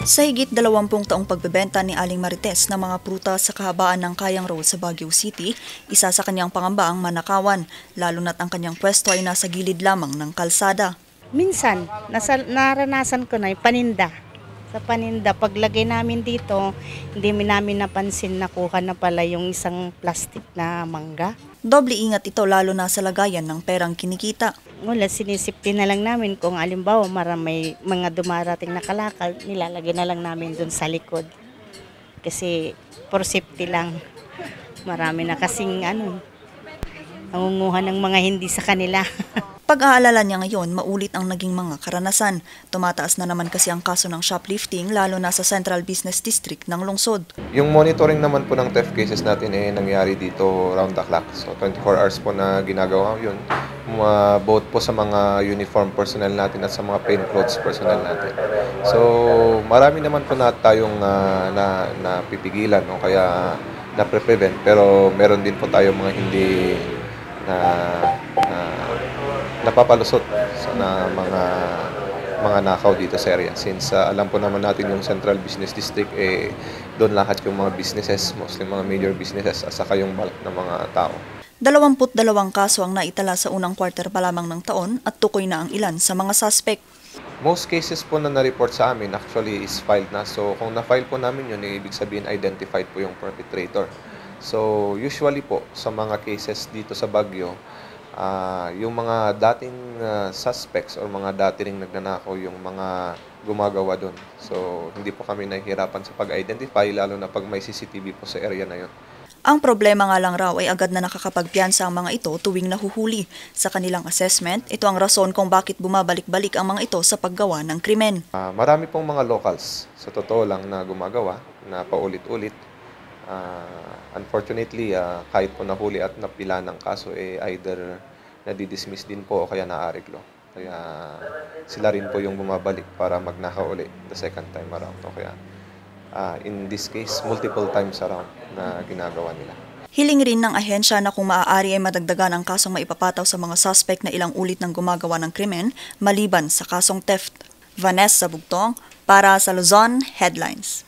Sa higit 20 taong pagbebenta ni Aling Marites ng mga prutas sa kahabaan ng Kayang Road sa Baguio City, isa sa kanyang pangamba ang manakawan, lalo na't ang kanyang pwesto ay nasa gilid lamang ng kalsada. Minsan, naranasan ko na yung paninda. Sa paninda, paglagay namin dito, hindi namin napansin na kuha na pala yung isang plastic na mangga. Doble ingat ito lalo na sa lagayan ng perang kinikita. Wala, sinisipin na lang namin kung alimbawa may mga dumarating na kalakal, nilalagay na lang namin dun sa likod. Kasi for safety lang. Marami na kasing nangunguha ng mga hindi sa kanila. Pag-aalala niya ngayon, maulit ang naging mga karanasan. Tumataas na naman kasi ang kaso ng shoplifting lalo na sa Central Business District ng lungsod. Yung monitoring naman po ng theft cases natin nangyari dito round the clock. So 24 hours po na ginagawa yun. Both po sa mga uniform personnel natin at sa mga plainclothes personnel natin. So marami naman po na tayong napipigilan o kaya na-prevent, pero meron din po tayong mga hindi napapalusot sa mga nakaw dito sa area. Since alam po naman natin yung Central Business District, doon lahat yung mga businesses, mostly mga major businesses, at saka yung bulk ng mga tao. 22 kaso ang naitala sa unang quarter pa lamang ng taon at tukoy na ang ilan sa mga suspect. Most cases po na na-report sa amin actually is filed na. So kung na-file po namin yun, ibig sabihin identified po yung perpetrator. So usually po sa mga cases dito sa Baguio, yung mga dating suspects or mga dating nagnanakaw yung mga gumagawa doon. So hindi po kami nahihirapan sa pag-identify, lalo na pag may CCTV po sa area na yun. Ang problema nga lang raw ay agad na nakakapagpiyansa ang mga ito tuwing nahuhuli. Sa kanilang assessment, ito ang rason kung bakit bumabalik-balik ang mga ito sa paggawa ng krimen. Marami pong mga locals, sa totoo lang, na gumagawa, na paulit-ulit. Unfortunately, kahit po nahuli at napila ng kaso, either nadidismiss din po o kaya naareglo. Kaya sila rin po yung bumabalik para magnakaw uli the second time around. O kaya in this case, multiple times around na ginagawa nila. Hiling rin ng ahensya na kung maaari ay madagdagan ang kasong maipapataw sa mga suspect na ilang ulit ng gumagawa ng krimen maliban sa kasong theft. Vanessa Bugtong para sa Luzon Headlines.